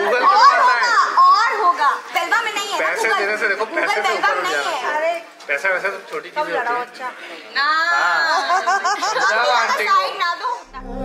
Google पे आता है और होगा बेलवा में नहीं है। पैसे देने से देखो, पैसे से ऊपर हो जाना। अरे पैसा वैसे तो छोटी चीज होती है ना। आंटी साइड ना दो।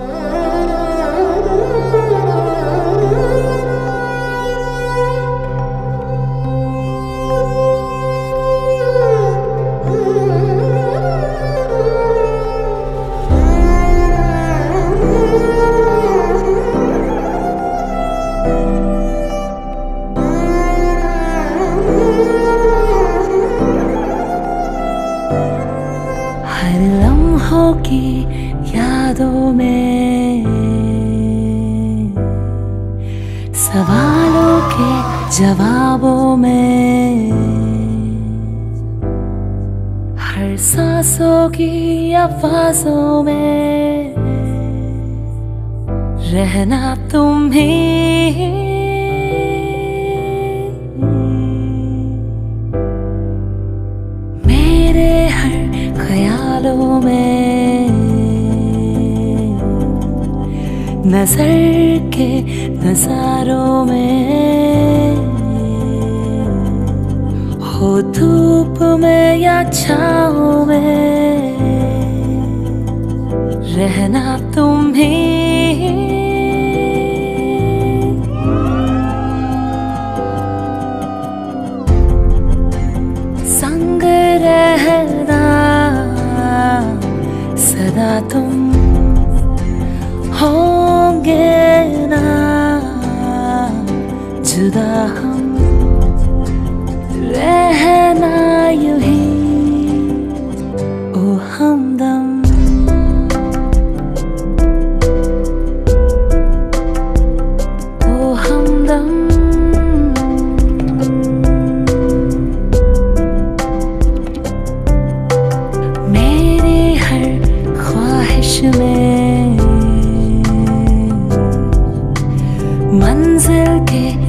हर लम्हों की यादों में, सवालों के जवाबों में, हर सांसों की आवाज़ों में रहना तुम ही। मेरे हर ख्यालों में, नजर के नजारों में, हो धूप में या छाँव में रहना तुम ही। संग रहना सदा तुम होंगे ना, जुदा हम रहना यूं ही ओ हमदम। ओ हमदम। मेरी हर ख्वाहिश में, मंजिल के